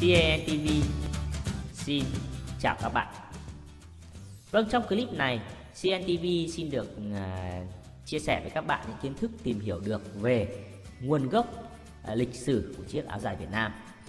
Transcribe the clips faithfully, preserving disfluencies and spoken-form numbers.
xê en en ti vi xin chào các bạn. Vâng, trong clip này xê en en ti vi xin được uh, chia sẻ với các bạn những kiến thức tìm hiểu được về nguồn gốc uh, lịch sử của chiếc áo dài Việt Nam.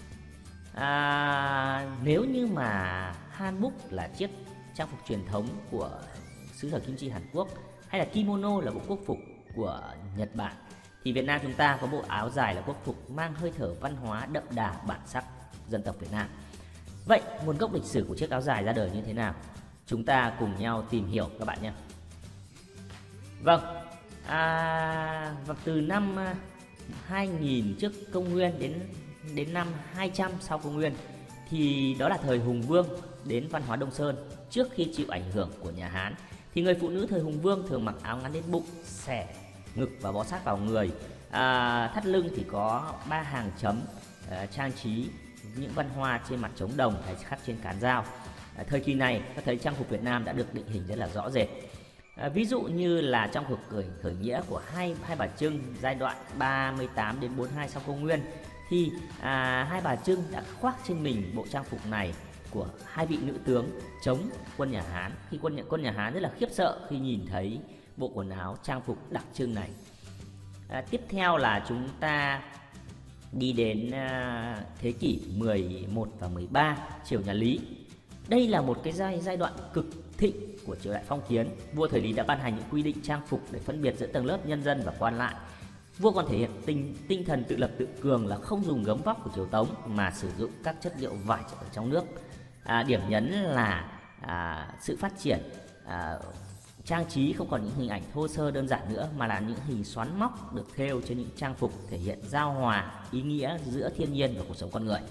À, nếu như mà hanbok là chiếc trang phục truyền thống của xứ sở kim chi Hàn Quốc, hay là kimono là bộ quốc phục của Nhật Bản, thì Việt Nam chúng ta có bộ áo dài là quốc phục mang hơi thở văn hóa đậm đà bản sắc dân tộc Việt Nam. Vậy nguồn gốc lịch sử của chiếc áo dài ra đời như thế nào? Chúng ta cùng nhau tìm hiểu các bạn nhé. Vâng, à, và từ năm hai nghìn trước công nguyên đến đến năm hai trăm sau công nguyên, thì đó là thời Hùng Vương đến văn hóa Đông Sơn. Trước khi chịu ảnh hưởng của nhà Hán, thì người phụ nữ thời Hùng Vương thường mặc áo ngắn đến bụng, xẻ ngực và bó sát vào người. À, thắt lưng thì có ba hàng chấm, à, trang trí những văn hoa trên mặt trống đồng hay khắc trên cán dao. À, thời kỳ này ta thấy trang phục Việt Nam đã được định hình rất là rõ rệt. À, ví dụ như là trong cuộc khởi, khởi nghĩa của hai hai bà Trưng giai đoạn ba mươi tám đến bốn mươi hai sau công nguyên, thì à, hai bà Trưng đã khoác trên mình bộ trang phục này của hai vị nữ tướng chống quân nhà Hán. Khi quân nhà, quân nhà Hán rất là khiếp sợ khi nhìn thấy bộ quần áo trang phục đặc trưng này. À, tiếp theo là chúng ta đi đến à, thế kỷ mười một và mười ba, triều nhà Lý. Đây là một cái giai giai đoạn cực thịnh của triều đại phong kiến. Vua thời Lý đã ban hành những quy định trang phục để phân biệt giữa tầng lớp nhân dân và quan lại. Vua còn thể hiện tinh tinh thần tự lập tự cường là không dùng gấm vóc của triều Tống mà sử dụng các chất liệu vải ở trong nước. À, điểm nhấn là à, sự phát triển à, trang trí không còn những hình ảnh thô sơ đơn giản nữa, mà là những hình xoắn móc được thêu trên những trang phục thể hiện giao hòa ý nghĩa giữa thiên nhiên và cuộc sống con người.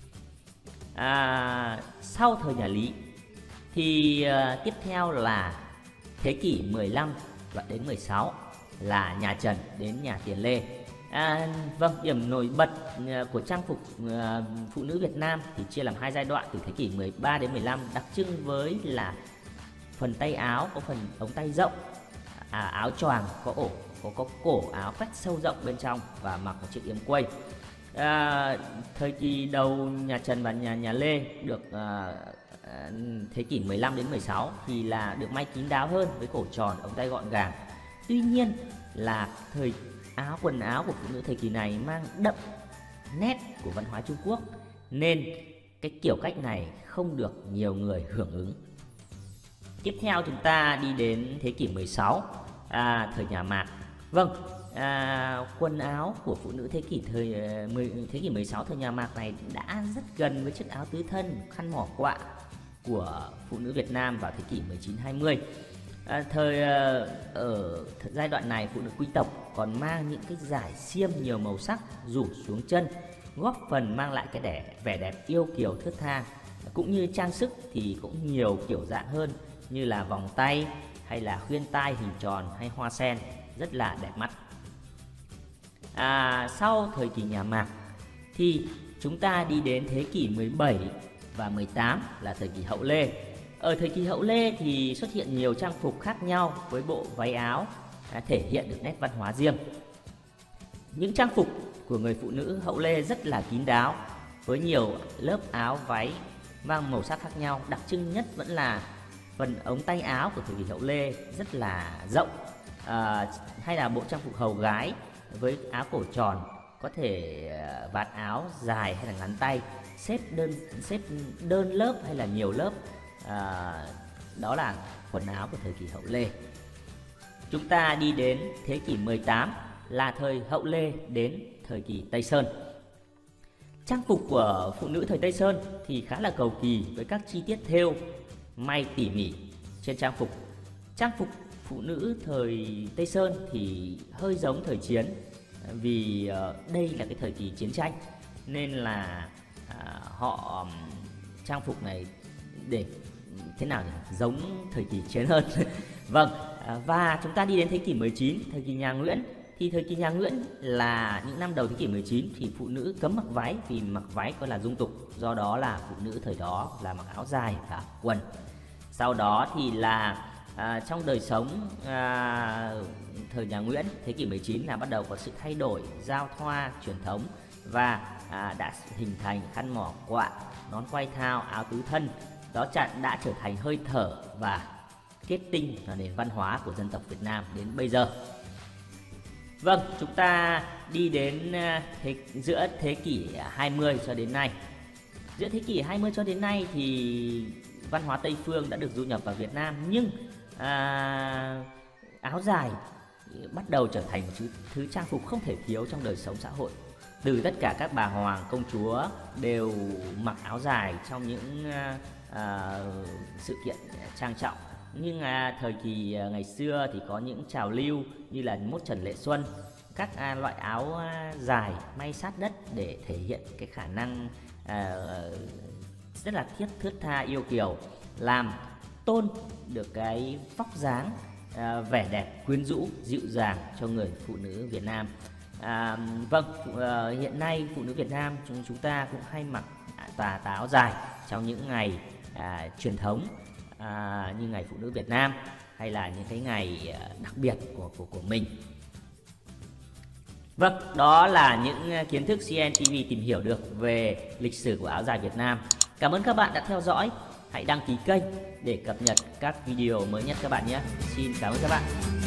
À, sau thời nhà Lý thì uh, tiếp theo là thế kỷ mười lăm và đến mười sáu là nhà Trần đến nhà Tiền Lê. À, vâng, điểm nổi bật uh, của trang phục uh, phụ nữ Việt Nam thì chia làm hai giai đoạn từ thế kỷ mười ba đến mười lăm, đặc trưng với là phần tay áo có phần ống tay rộng, à, áo choàng có ổ có, có cổ áo vách sâu rộng bên trong và mặc một chiếc yếm quây. À, thời kỳ đầu nhà Trần và nhà nhà Lê được à, à, thế kỷ mười lăm đến mười sáu thì là được may kín đáo hơn với cổ tròn, ống tay gọn gàng. Tuy nhiên là thời áo quần áo của phụ nữ thời kỳ này mang đậm nét của văn hóa Trung Quốc, nên cái kiểu cách này không được nhiều người hưởng ứng. Tiếp theo chúng ta đi đến thế kỷ mười sáu, à, thời nhà Mạc. Vâng, à, quần áo của phụ nữ thế kỷ thời mười, thế kỷ mười sáu thời nhà Mạc này đã rất gần với chiếc áo tứ thân, khăn mỏ quạ của phụ nữ Việt Nam vào thế kỷ mười chín hai mươi. À, thời ở giai đoạn này, phụ nữ quý tộc còn mang những cái dải xiêm nhiều màu sắc rủ xuống chân, góp phần mang lại cái đẹp, vẻ đẹp yêu kiều thướt tha. Cũng như trang sức thì cũng nhiều kiểu dạng hơn, như là vòng tay hay là khuyên tai hình tròn hay hoa sen, rất là đẹp mắt. À, sau thời kỳ nhà Mạc thì chúng ta đi đến thế kỷ mười bảy và mười tám là thời kỳ Hậu Lê. Ở thời kỳ Hậu Lê thì xuất hiện nhiều trang phục khác nhau với bộ váy áo đã thể hiện được nét văn hóa riêng. Những trang phục của người phụ nữ Hậu Lê rất là kín đáo với nhiều lớp áo váy mang màu sắc khác nhau. Đặc trưng nhất vẫn là phần ống tay áo của thời kỳ Hậu Lê rất là rộng, à, hay là bộ trang phục hầu gái với áo cổ tròn, có thể vạt áo dài hay là ngắn tay, xếp đơn xếp đơn lớp hay là nhiều lớp. À, đó là quần áo của thời kỳ Hậu Lê. Chúng ta đi đến thế kỷ mười tám là thời Hậu Lê đến thời kỳ Tây Sơn. Trang phục của phụ nữ thời Tây Sơn thì khá là cầu kỳ với các chi tiết thêu may tỉ mỉ trên trang phục. Trang phục phụ nữ thời Tây Sơn thì hơi giống thời chiến, vì uh, đây là cái thời kỳ chiến tranh, nên là uh, họ um, trang phục này để thế nào nhỉ? Giống thời kỳ chiến hơn. Vâng, uh, và chúng ta đi đến thế kỷ mười chín, thời kỳ nhà Nguyễn. Thì thời kỳ nhà Nguyễn là những năm đầu thế kỷ mười chín thì phụ nữ cấm mặc váy, vì mặc váy coi là dung tục. Do đó là phụ nữ thời đó là mặc áo dài và quần. Sau đó thì là à, trong đời sống à, thời nhà Nguyễn thế kỷ mười chín là bắt đầu có sự thay đổi giao thoa truyền thống và à, đã hình thành khăn mỏ quạ, nón quai thao, áo tứ thân. Đó chặn đã trở thành hơi thở và kết tinh là nền văn hóa của dân tộc Việt Nam đến bây giờ. Vâng, chúng ta đi đến thế, giữa thế kỷ hai mươi cho đến nay. Giữa thế kỷ hai mươi cho đến nay thì văn hóa Tây phương đã được du nhập vào Việt Nam, nhưng à, áo dài bắt đầu trở thành một thứ, thứ trang phục không thể thiếu trong đời sống xã hội. Từ tất cả các bà hoàng công chúa đều mặc áo dài trong những à, sự kiện trang trọng. Nhưng à, thời kỳ à, ngày xưa thì có những trào lưu như là mốt Trần Lệ Xuân, các à, loại áo à, dài may sát đất để thể hiện cái khả năng à, rất là thiết thướt tha yêu kiều, làm tôn được cái vóc dáng à, vẻ đẹp quyến rũ dịu dàng cho người phụ nữ Việt Nam. À, vâng, à, hiện nay phụ nữ Việt Nam chúng chúng ta cũng hay mặc tà tà áo dài trong những ngày à, truyền thống à, như ngày phụ nữ Việt Nam hay là những cái ngày đặc biệt của của của mình. Vâng, đó là những kiến thức xê en ti vi tìm hiểu được về lịch sử của áo dài Việt Nam. Cảm ơn các bạn đã theo dõi. Hãy đăng ký kênh để cập nhật các video mới nhất các bạn nhé. Xin cảm ơn các bạn.